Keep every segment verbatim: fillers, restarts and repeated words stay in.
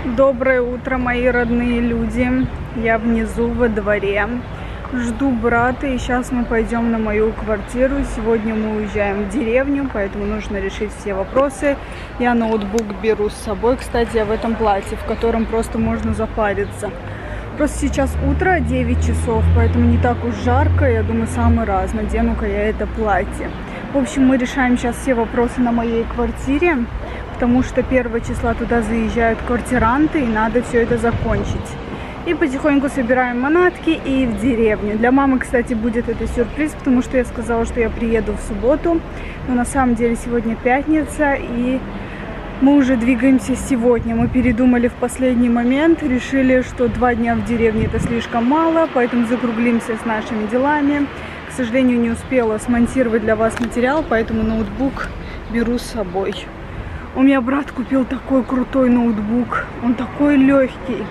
Доброе утро, мои родные люди. Я внизу во дворе. Жду брата, и сейчас мы пойдем на мою квартиру. Сегодня мы уезжаем в деревню, поэтому нужно решить все вопросы. Я ноутбук беру с собой. Кстати, я в этом платье, в котором просто можно запариться. Просто сейчас утро, девять часов, поэтому не так уж жарко. Я думаю, самый раз надену-ка я это платье. В общем, мы решаем сейчас все вопросы на моей квартире, потому что первого числа туда заезжают квартиранты, и надо все это закончить. И потихоньку собираем манатки и в деревню. Для мамы, кстати, будет это сюрприз, потому что я сказала, что я приеду в субботу. Но на самом деле сегодня пятница, и мы уже двигаемся сегодня. Мы передумали в последний момент, решили, что два дня в деревне это слишком мало, поэтому закруглимся с нашими делами. К сожалению, не успела смонтировать для вас материал, поэтому ноутбук беру с собой. У меня брат купил такой крутой ноутбук, он такой легкий.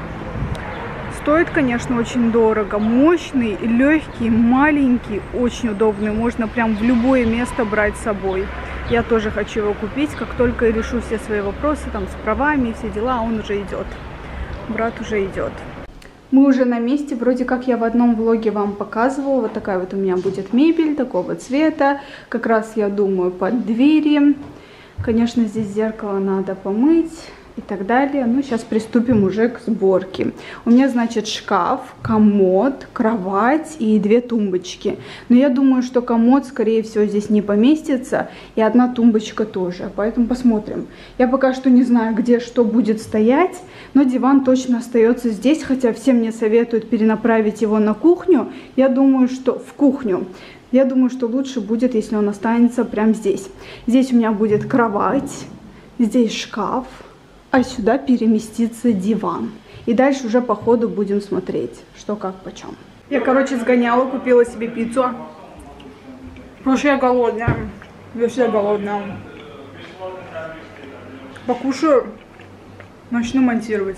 Стоит, конечно, очень дорого. Мощный, легкий, маленький, очень удобный. Можно прям в любое место брать с собой. Я тоже хочу его купить. Как только я решу все свои вопросы там с правами и все дела, он уже идет. Брат уже идет. Мы уже на месте. Вроде как я в одном влоге вам показывала. Вот такая вот у меня будет мебель такого цвета. Как раз, я думаю, под двери. Конечно, здесь зеркало надо помыть и так далее. Ну, сейчас приступим уже к сборке. У меня, значит, шкаф, комод, кровать и две тумбочки. Но я думаю, что комод, скорее всего, здесь не поместится. И одна тумбочка тоже. Поэтому посмотрим. Я пока что не знаю, где что будет стоять. Но диван точно остается здесь. Хотя все мне советуют перенаправить его на кухню. Я думаю, что в кухню. Я думаю, что лучше будет, если он останется прямо здесь. Здесь у меня будет кровать. Здесь шкаф. А сюда переместится диван. И дальше уже по ходу будем смотреть, что как почем. Я, короче, сгоняла, купила себе пиццу. Потому что я голодная. Я всегда голодная. Покушаю, начну монтировать.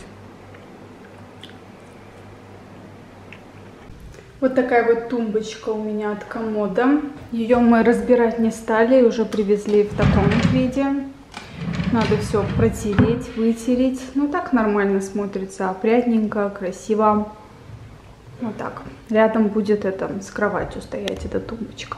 Вот такая вот тумбочка у меня от комода. Ее мы разбирать не стали, уже привезли в таком виде. Надо все протереть, вытереть. Ну так нормально смотрится, опрятненько, красиво. Вот так. Рядом будет это с кроватью стоять эта тумбочка.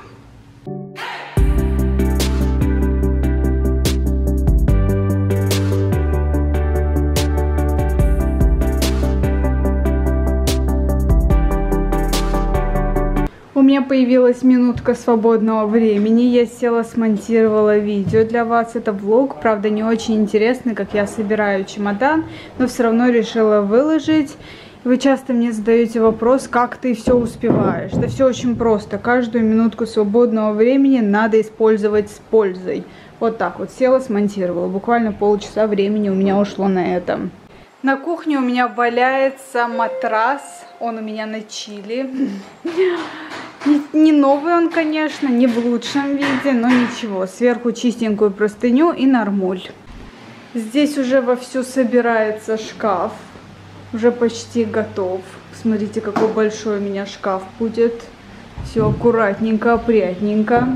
У меня появилась минутка свободного времени. Я села, смонтировала видео для вас. Это влог, правда, не очень интересный, как я собираю чемодан, но все равно решила выложить. Вы часто мне задаете вопрос, как ты все успеваешь. Да все очень просто. Каждую минутку свободного времени надо использовать с пользой. Вот так вот села, смонтировала. Буквально полчаса времени у меня ушло на это. На кухне у меня валяется матрас. Он у меня на чили. Не, не новый он, конечно, не в лучшем виде, но ничего. Сверху чистенькую простыню и нормуль. Здесь уже вовсю собирается шкаф. Уже почти готов. Смотрите, какой большой у меня шкаф будет. Все аккуратненько, опрятненько.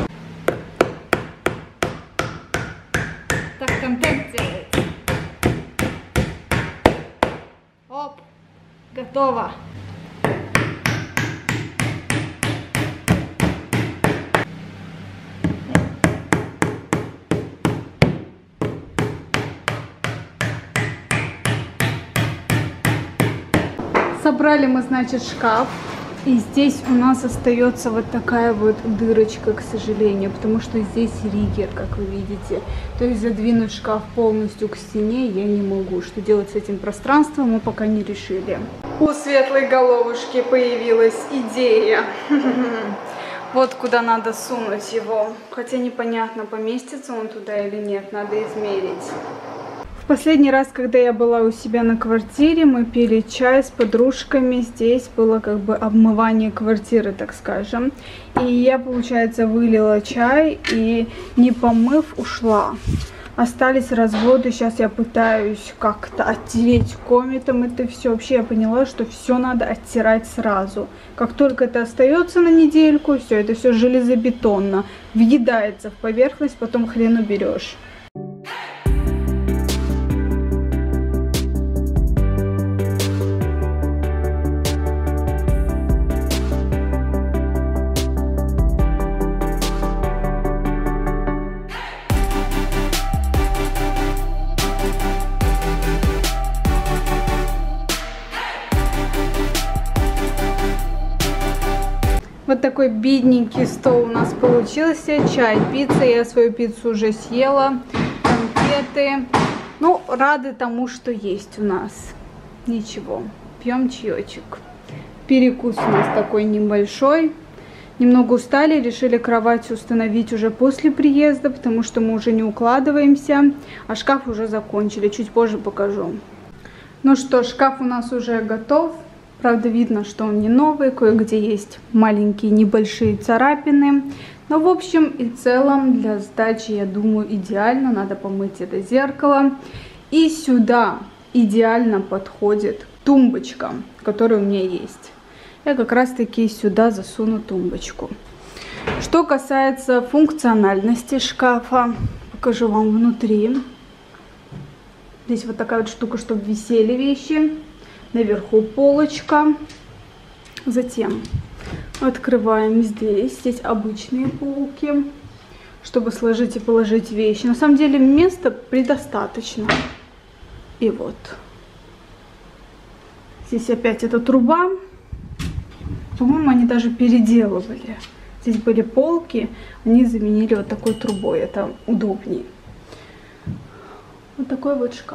Так контент делается. Оп, готово. Собрали мы, значит, шкаф. И здесь у нас остается вот такая вот дырочка, к сожалению, потому что здесь риггер, как вы видите. То есть задвинуть шкаф полностью к стене я не могу. Что делать с этим пространством, мы пока не решили. У светлой головушки появилась идея. Вот куда надо сунуть его. Хотя непонятно, поместится он туда или нет, надо измерить. В последний раз, когда я была у себя на квартире, мы пили чай с подружками. Здесь было как бы обмывание квартиры, так скажем. И я, получается, вылила чай и, не помыв, ушла. Остались разводы. Сейчас я пытаюсь как-то оттереть кометом это все. Вообще я поняла, что все надо оттирать сразу. Как только это остается на недельку, все, это все железобетонно. Въедается в поверхность, потом хрен уберешь. Вот такой бедненький стол у нас получился. Чай, пицца. Я свою пиццу уже съела. Конфеты. Ну, рады тому, что есть у нас. Ничего. Пьем чаечек. Перекус у нас такой небольшой. Немного устали, решили кровать установить уже после приезда, потому что мы уже не укладываемся. А шкаф уже закончили. Чуть позже покажу. Ну что, шкаф у нас уже готов. Правда, видно, что он не новый, кое-где есть маленькие небольшие царапины. Но в общем и целом для сдачи, я думаю, идеально. Надо помыть это зеркало. И сюда идеально подходит тумбочка, которая у меня есть. Я как раз таки сюда засуну тумбочку. Что касается функциональности шкафа, покажу вам внутри. Здесь вот такая вот штука, чтобы висели вещи. Наверху полочка. Затем открываем здесь. Здесь обычные полки, чтобы сложить и положить вещи. На самом деле места предостаточно. И вот. Здесь опять эта труба. По-моему, они даже переделывали. Здесь были полки, они заменили вот такой трубой. Это удобнее. Вот такой вот шкаф.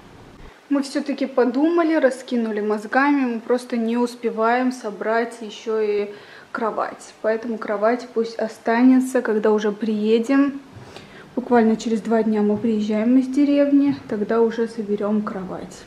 Мы все-таки подумали, раскинули мозгами, мы просто не успеваем собрать еще и кровать. Поэтому кровать пусть останется, когда уже приедем. Буквально через два дня мы приезжаем из деревни, тогда уже соберем кровать.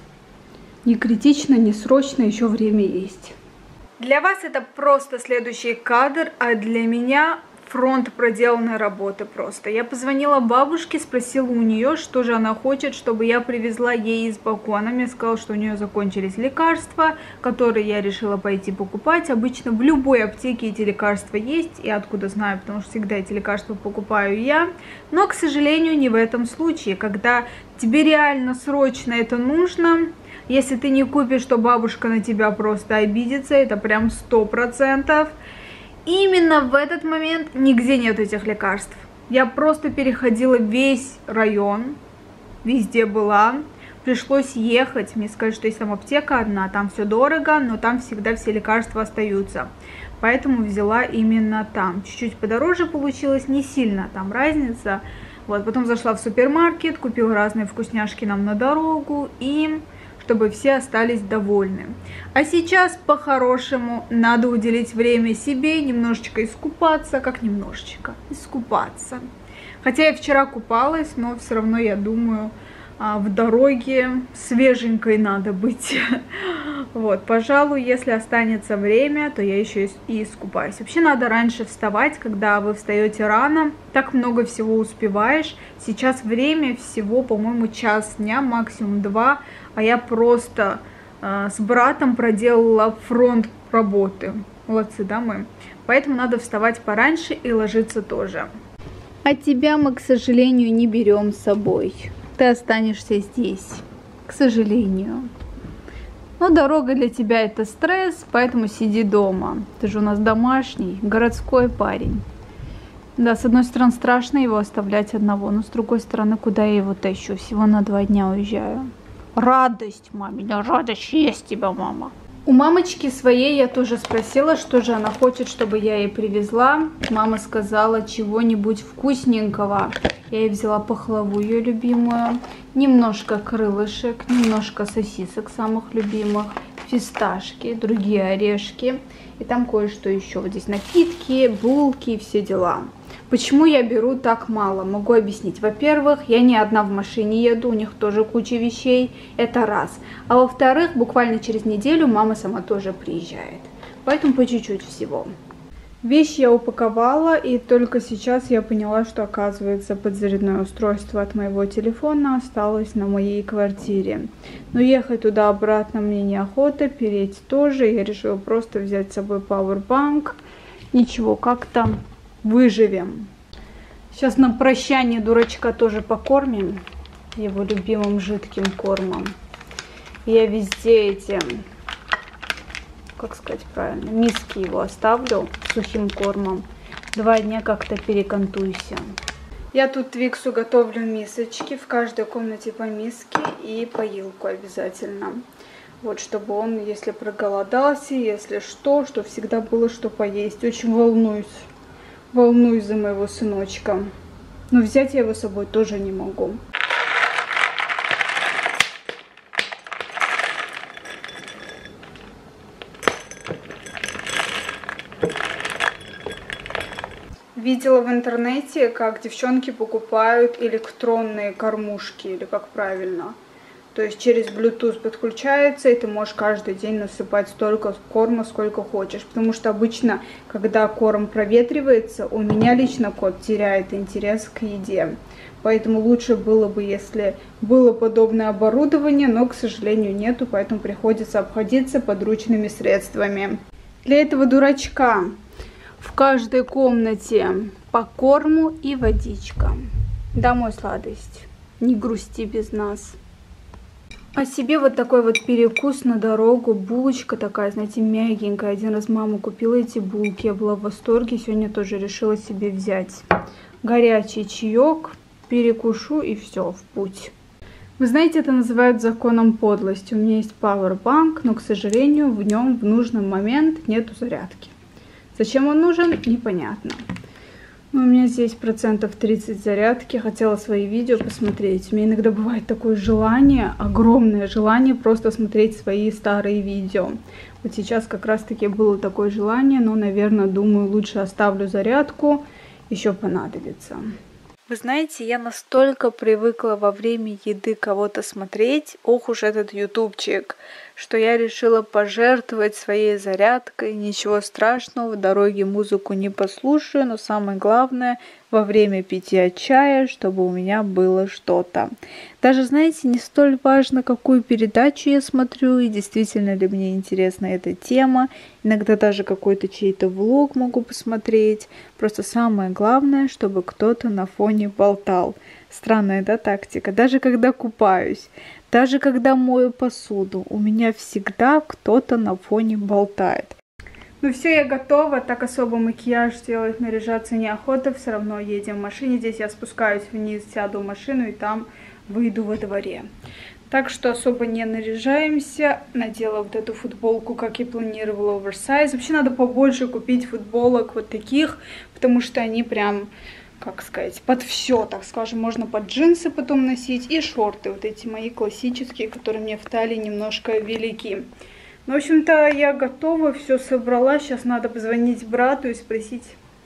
Не критично, не срочно, еще время есть. Для вас это просто следующий кадр, а для меня фронт проделанной работы просто. Я позвонила бабушке, спросила у нее, что же она хочет, чтобы я привезла ей из Баку. Она мне сказала, что у нее закончились лекарства, которые я решила пойти покупать. Обычно в любой аптеке эти лекарства есть, и откуда знаю, потому что всегда эти лекарства покупаю я. Но, к сожалению, не в этом случае, когда тебе реально срочно это нужно. Если ты не купишь, то бабушка на тебя просто обидится, это прям сто процентов. Именно в этот момент нигде нет этих лекарств. Я просто переходила весь район, везде была. Пришлось ехать. Мне сказали, что есть там аптека одна, там все дорого, но там всегда все лекарства остаются. Поэтому взяла именно там. Чуть-чуть подороже получилось, не сильно там разница. Вот, потом зашла в супермаркет, купила разные вкусняшки нам на дорогу и... чтобы все остались довольны. А сейчас, по-хорошему, надо уделить время себе, немножечко искупаться, как немножечко, искупаться. Хотя я вчера купалась, но все равно, я думаю, в дороге свеженькой надо быть. Вот, пожалуй, если останется время, то я еще и искупаюсь. Вообще надо раньше вставать, когда вы встаете рано, так много всего успеваешь. Сейчас время всего, по-моему, час дня, максимум два, а я просто э, с братом проделала фронт работы. Молодцы, да, мы? Поэтому надо вставать пораньше и ложиться тоже. А тебя мы, к сожалению, не берем с собой. Ты останешься здесь, к сожалению. Но дорога для тебя это стресс, поэтому сиди дома. Ты же у нас домашний, городской парень. Да, с одной стороны, страшно его оставлять одного, но с другой стороны, куда я его тащу? Всего на два дня уезжаю. Радость, мамина, радость есть тебя, мама. У мамочки своей я тоже спросила, что же она хочет, чтобы я ей привезла. Мама сказала чего-нибудь вкусненького. Я ей взяла пахлаву, ее любимую, немножко крылышек, немножко сосисок самых любимых, фисташки, другие орешки. И там кое-что еще. Вот здесь напитки, булки и все дела. Почему я беру так мало? Могу объяснить. Во-первых, я не одна в машине еду, у них тоже куча вещей. Это раз. А во-вторых, буквально через неделю мама сама тоже приезжает. Поэтому по чуть-чуть всего. Вещи я упаковала, и только сейчас я поняла, что, оказывается, подзарядное устройство от моего телефона осталось на моей квартире. Но ехать туда-обратно мне неохота, переть тоже. Я решила просто взять с собой пауэрбанк. Ничего, как-то выживем. Сейчас на прощание дурачка тоже покормим его любимым жидким кормом. Я везде эти... как сказать правильно, миски его оставлю сухим кормом. Два дня как-то перекантуйся. Я тут Твиксу готовлю мисочки. В каждой комнате по миске и поилку обязательно. Вот, чтобы он, если проголодался, если что, что всегда было что поесть. Очень волнуюсь. Волнуюсь за моего сыночка. Но взять я его с собой тоже не могу. Видела в интернете, как девчонки покупают электронные кормушки, или как правильно. То есть через Bluetooth подключается, и ты можешь каждый день насыпать столько корма, сколько хочешь. Потому что обычно, когда корм проветривается, у меня лично кот теряет интерес к еде. Поэтому лучше было бы, если было подобное оборудование, но, к сожалению, нету, поэтому приходится обходиться подручными средствами. Для этого дурачка в каждой комнате по корму и водичка. Домой сладость. Не грусти без нас. А себе вот такой вот перекус на дорогу. Булочка такая, знаете, мягенькая. Один раз мама купила эти булки. Я была в восторге. Сегодня тоже решила себе взять. Горячий чаек. Перекушу и все, в путь. Вы знаете, это называют законом подлости. У меня есть пауэрбанк, но, к сожалению, в нем в нужный момент нету зарядки. Зачем он нужен, непонятно. Но у меня здесь процентов тридцать зарядки. Хотела свои видео посмотреть. У меня иногда бывает такое желание, огромное желание просто смотреть свои старые видео. Вот сейчас как раз-таки было такое желание, но, наверное, думаю, лучше оставлю зарядку. Еще понадобится. Вы знаете, я настолько привыкла во время еды кого-то смотреть, ох уж этот ютубчик, что я решила пожертвовать своей зарядкой. Ничего страшного, в дороге музыку не послушаю, но самое главное, во время питья чая, чтобы у меня было что-то. Даже, знаете, не столь важно, какую передачу я смотрю, и действительно ли мне интересна эта тема. Иногда даже какой-то чей-то влог могу посмотреть. Просто самое главное, чтобы кто-то на фоне болтал. Странная, да, тактика? Даже когда купаюсь, даже когда мою посуду, у меня всегда кто-то на фоне болтает. Ну все, я готова, так особо макияж делать, наряжаться неохота, все равно едем в машине. Здесь я спускаюсь вниз, сяду в машину и там выйду во дворе. Так что особо не наряжаемся. Надела вот эту футболку, как и планировала, оверсайз. Вообще надо побольше купить футболок вот таких, потому что они прям, как сказать, под все, так скажем. Можно под джинсы потом носить и шорты вот эти мои классические, которые мне в талии немножко велики. Ну, в общем-то, я готова, все собрала. Сейчас надо позвонить брату и спросить,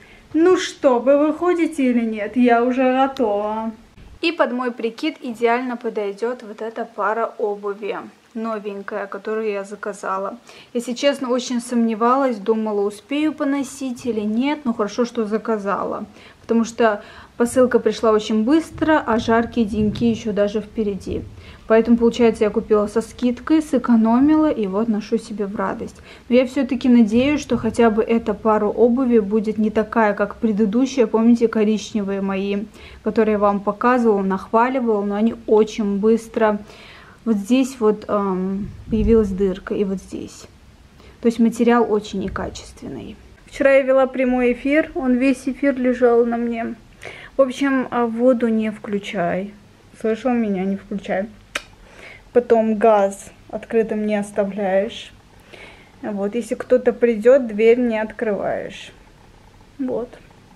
ну что, вы выходите или нет? Я уже готова. И под мой прикид идеально подойдет вот эта пара обуви. Новенькая, которую я заказала. Если честно, очень сомневалась, думала, успею поносить или нет. Но хорошо, что заказала. Потому что посылка пришла очень быстро, а жаркие деньки еще даже впереди. Поэтому, получается, я купила со скидкой, сэкономила и вот ношу себе в радость. Но я все-таки надеюсь, что хотя бы эта пара обуви будет не такая, как предыдущая. Помните, коричневые мои, которые я вам показывала, нахваливала, но они очень быстро. Вот здесь вот эм, появилась дырка и вот здесь. То есть материал очень некачественный. Вчера я вела прямой эфир, он весь эфир лежал на мне. В общем, воду не включай. Слышал меня? Не включай. Потом газ открытым не оставляешь. Вот, если кто-то придет, дверь не открываешь. Вот.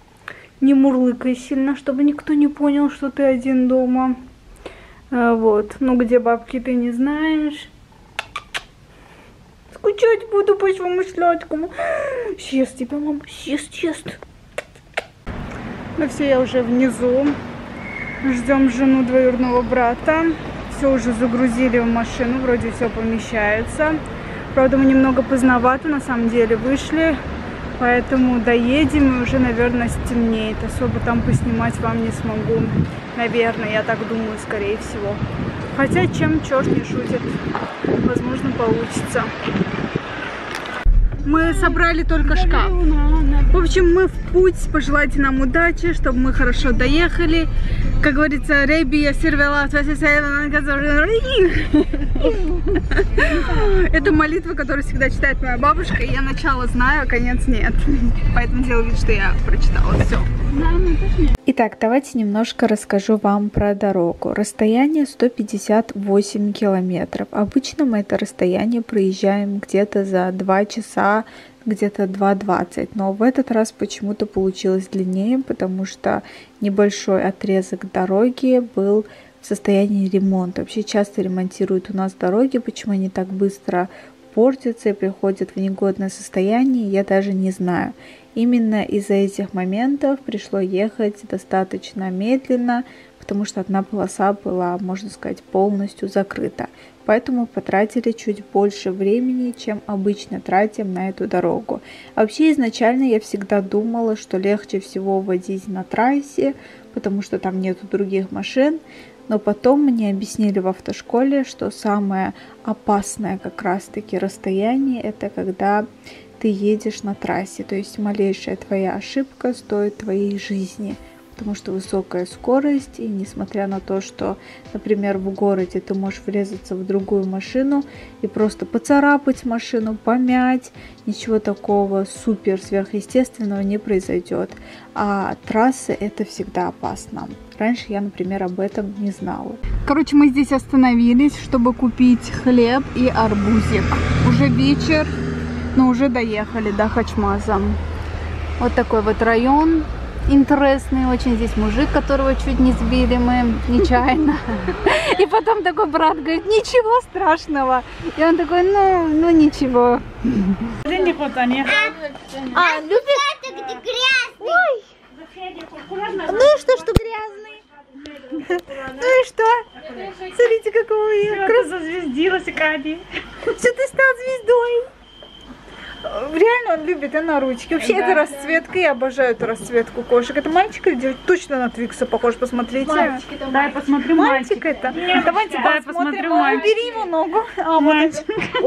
Не мурлыкай сильно, чтобы никто не понял, что ты один дома. А, вот. Ну, где бабки, ты не знаешь. Скучать буду по своему сладкому. Съест тебя, мама. Съест, съест. Ну все, я уже внизу. Ждем жену двоюродного брата. Все уже загрузили в машину, вроде все помещается. Правда, мы немного поздновато на самом деле вышли, поэтому доедем и уже, наверное, стемнеет. Особо там поснимать вам не смогу. Наверное, я так думаю, скорее всего. Хотя, чем черт не шутит, возможно, получится. Мы собрали только шкаф. В общем, мы в путь. Пожелайте нам удачи, чтобы мы хорошо доехали. Как говорится, Реби я сервела. Это молитва, которую всегда читает моя бабушка. И я начало знаю, а конец нет. Поэтому делаю вид, что я прочитала все. Итак, давайте немножко расскажу вам про дорогу. Расстояние сто пятьдесят восемь километров. Обычно мы это расстояние проезжаем где-то за два часа, где-то два двадцать. Но в этот раз почему-то получилось длиннее, потому что небольшой отрезок дороги был в состоянии ремонта. Вообще часто ремонтируют у нас дороги, почему они так быстро портятся и приходят в негодное состояние, я даже не знаю. Именно из-за этих моментов пришло ехать достаточно медленно, потому что одна полоса была, можно сказать, полностью закрыта. Поэтому потратили чуть больше времени, чем обычно тратим на эту дорогу. Вообще изначально я всегда думала, что легче всего водить на трассе, потому что там нету других машин. Но потом мне объяснили в автошколе, что самое опасное как раз-таки расстояние — это когда ты едешь на трассе. То есть малейшая твоя ошибка стоит твоей жизни, потому что высокая скорость, и несмотря на то, что, например, в городе ты можешь врезаться в другую машину и просто поцарапать машину, помять, ничего такого супер сверхъестественного не произойдет. А трассы — это всегда опасно. Раньше я, например, об этом не знала. Короче, мы здесь остановились, чтобы купить хлеб и арбузик. Уже вечер, но уже доехали до Хачмаза. Вот такой вот район. Интересный очень. Здесь мужик, которого чуть не сбили мы нечаянно. И потом такой брат говорит: ничего страшного. И он такой: ну, ну ничего. А, любит? Ой! Ну и что, что грязный? Ну и что? Смотрите, какого я. Просто зазвездилась, Кади. Что ты стал звездой? Реально он любит, и на ручке. Вообще, да, это расцветка, я обожаю эту расцветку кошек. Это мальчик или девочка? Точно на Твикса похож, посмотрите. Мальчик, это да, я посмотрю мальчик. Мальчик это. Нет, давайте да, посмотрим. Мальчик. Убери его ногу. А, мальчик.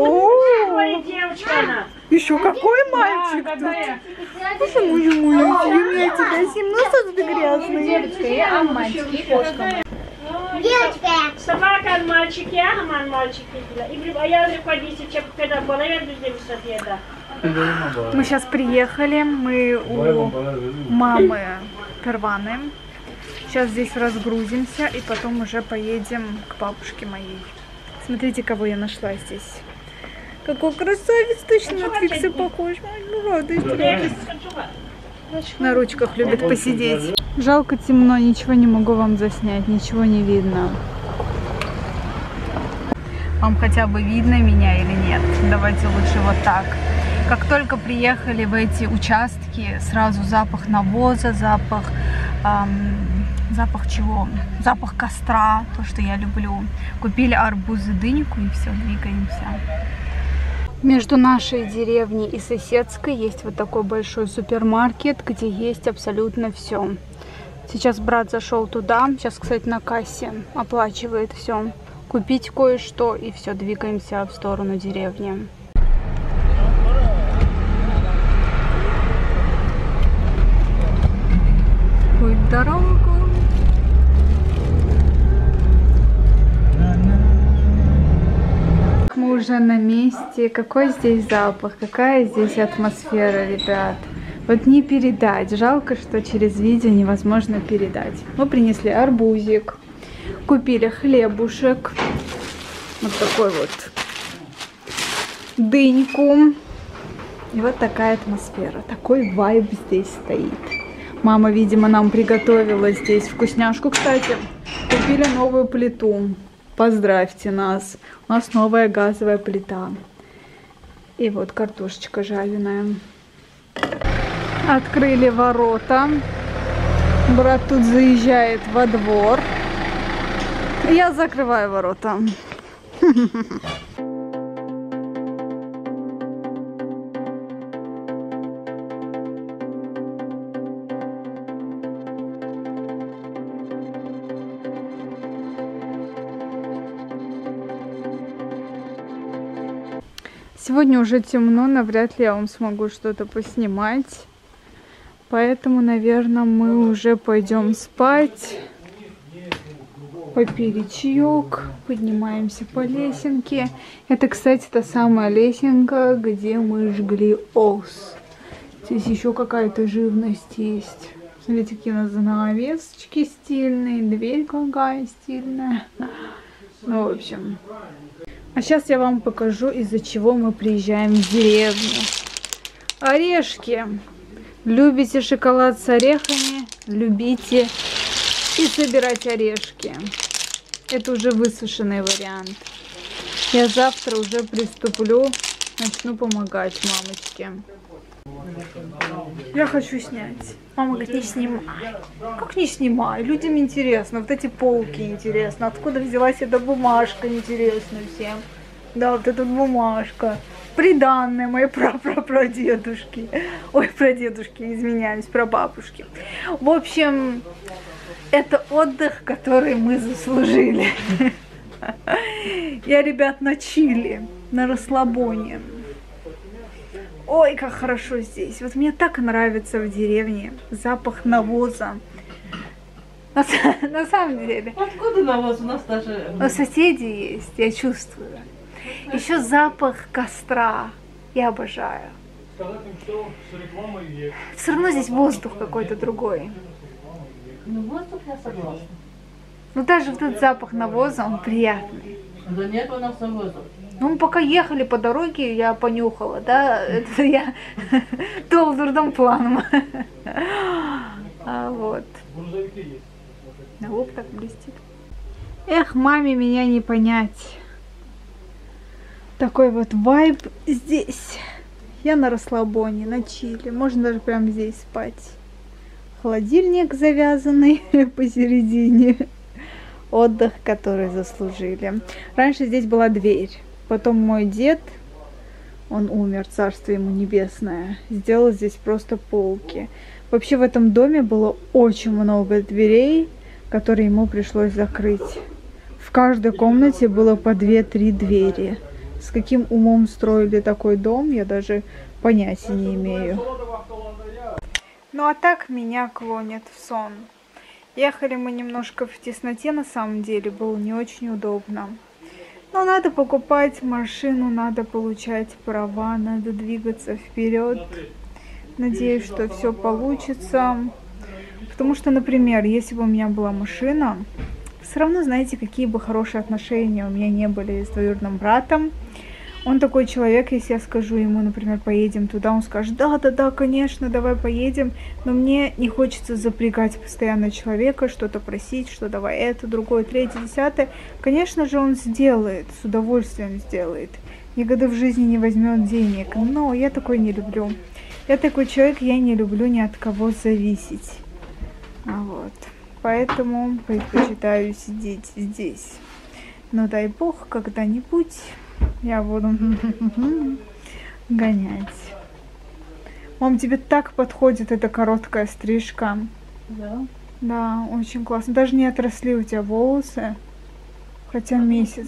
О, девочка она. Еще какой мальчик тут? Почему ему я тебя сим? Ну что ты грязный? Девочка, я мальчик и кошка. Девочка. Собака от мальчик, я ман мальчик. И я приходите, когда была я без деда. Мы сейчас приехали, мы у мамы Перваны. Сейчас здесь разгрузимся и потом уже поедем к бабушке моей. Смотрите, кого я нашла здесь. Какой красавец, точно на Твикса похож. Ну, радость. На ручках любит посидеть. Жалко, темно, ничего не могу вам заснять, ничего не видно. Вам хотя бы видно меня или нет? Давайте лучше вот так. Как только приехали в эти участки, сразу запах навоза, запах, эм, запах чего? Запах костра, то, что я люблю. Купили арбуз и дыньку, и все, двигаемся. Между нашей деревней и соседской есть вот такой большой супермаркет, где есть абсолютно все. Сейчас брат зашел туда, сейчас, кстати, на кассе оплачивает все. Купить кое-что, и все, двигаемся в сторону деревни. Путь дорогу. Мы уже на месте. Какой здесь запах, какая здесь атмосфера, ребят. Вот не передать. Жалко, что через видео невозможно передать. Мы принесли арбузик, купили хлебушек, вот такой вот, дыньку. И вот такая атмосфера. Такой вайб здесь стоит. Мама, видимо, нам приготовила здесь вкусняшку. Кстати, купили новую плиту. Поздравьте нас. У нас новая газовая плита. И вот картошечка жареная. Открыли ворота. Брат тут заезжает во двор. Я закрываю ворота. Сегодня уже темно, навряд ли я вам смогу что-то поснимать. Поэтому, наверное, мы уже пойдем спать. Попили чаек, поднимаемся по лесенке. Это, кстати, та самая лесенка, где мы жгли ос. Здесь еще какая-то живность есть. Смотрите, какие у нас занавесочки стильные, дверь какая стильная. Ну, в общем. А сейчас я вам покажу, из-за чего мы приезжаем в деревню. Орешки. Любите шоколад с орехами, любите и собирать орешки. Это уже высушенный вариант. Я завтра уже приступлю, начну помогать мамочке. Я хочу снять. Мама говорит, не снимай. Как не снимай? Людям интересно. Вот эти полки интересно. Откуда взялась эта бумажка, интересно всем. Да, вот эта бумажка. Приданное моей прапрапрадедушки. Ой, прадедушки, извиняюсь, прабабушки. В общем, это отдых, который мы заслужили. Я, ребят, на чили, на расслабоне. Ой, как хорошо здесь. Вот мне так нравится в деревне запах навоза. На, на самом деле. Откуда навоз? У нас даже... У соседей есть, я чувствую. Еще запах костра. Я обожаю. Все равно здесь воздух какой-то другой. Ну, воздух я согласна. Ну, даже вот этот запах навоза, он приятный. Да нет у нас воздух. Ну, мы пока ехали по дороге, я понюхала, да, это я долдурдом планом. А вот. На лоб так блестит. Эх, маме меня не понять. Такой вот вайб здесь. Я на расслабоне, на чили. Можно даже прямо здесь спать. Холодильник завязанный посередине. Отдых, который заслужили. Раньше здесь была дверь. Потом мой дед, он умер, царство ему небесное, сделал здесь просто полки. Вообще в этом доме было очень много дверей, которые ему пришлось закрыть. В каждой комнате было по две-три двери. С каким умом строили такой дом, я даже понятия не имею. Ну а так меня клонит в сон. Ехали мы немножко в тесноте, на самом деле, было не очень удобно. Но надо покупать машину, надо получать права, надо двигаться вперед. Надеюсь, что все получится. Потому что, например, если бы у меня была машина, все равно, знаете, какие бы хорошие отношения у меня не были с двоюродным братом. Он такой человек, если я скажу ему, например, поедем туда, он скажет, да-да-да, конечно, давай поедем, но мне не хочется запрягать постоянно человека, что-то просить, что давай это, другое, третье, десятое. Конечно же, он сделает, с удовольствием сделает. Никогда в жизни не возьмет денег, но я такой не люблю. Я такой человек, я не люблю ни от кого зависеть. А вот. Поэтому предпочитаю сидеть здесь. Но дай бог, когда-нибудь я буду гонять. Мам, тебе так подходит эта короткая стрижка. Да. Да, очень классно. Даже не отросли у тебя волосы. Хотя месяц.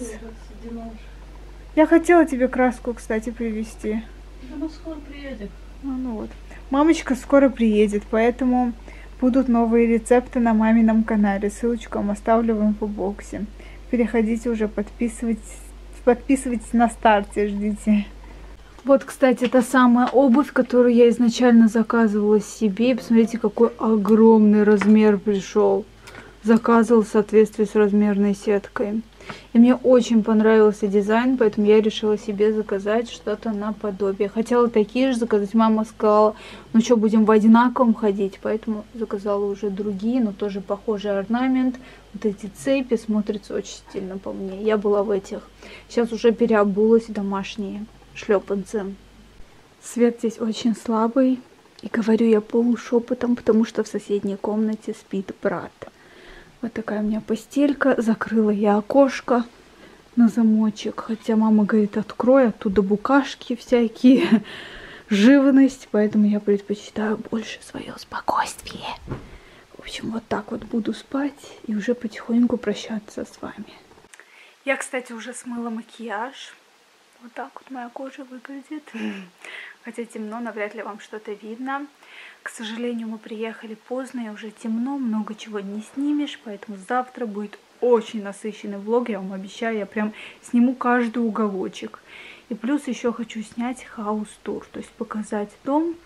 Я хотела тебе краску, кстати, привезти. Да, скоро приедет. А, ну вот. Мамочка скоро приедет, поэтому будут новые рецепты на мамином канале. Ссылочку вам оставлю в инфобоксе. Переходите уже, подписывайтесь. Подписывайтесь на старте, ждите. Вот, кстати, та самая обувь, которую я изначально заказывала себе. Посмотрите, какой огромный размер пришел. Заказывал в соответствии с размерной сеткой. И мне очень понравился дизайн, поэтому я решила себе заказать что-то наподобие. Хотела такие же заказать. Мама сказала, ну что, будем в одинаковом ходить. Поэтому заказала уже другие, но тоже похожий орнамент. Вот эти цепи смотрятся очень стильно по мне. Я была в этих. Сейчас уже переобулась в домашние шлепанцы. Свет здесь очень слабый. И говорю я полушепотом, потому что в соседней комнате спит брат. Вот такая у меня постелька. Закрыла я окошко на замочек. Хотя мама говорит, открой, оттуда букашки всякие, живность. Поэтому я предпочитаю больше свое спокойствие. В общем, вот так вот буду спать и уже потихоньку прощаться с вами. Я, кстати, уже смыла макияж. Вот так вот моя кожа выглядит. Хотя темно, навряд ли вам что-то видно. К сожалению, мы приехали поздно и уже темно, много чего не снимешь, поэтому завтра будет очень насыщенный влог, я вам обещаю, я прям сниму каждый уголочек. И плюс еще хочу снять хаус-тур, то есть показать дом,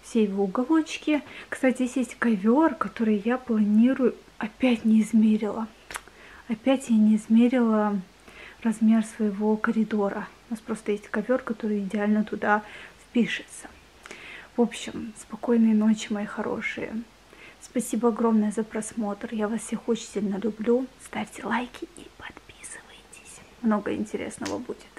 все его уголочки. Кстати, здесь есть ковер, который я планирую, опять не измерила. Опять я не измерила размер своего коридора. У нас просто есть ковер, который идеально туда впишется. В общем, спокойной ночи, мои хорошие. Спасибо огромное за просмотр. Я вас всех очень сильно люблю. Ставьте лайки и подписывайтесь. Много интересного будет.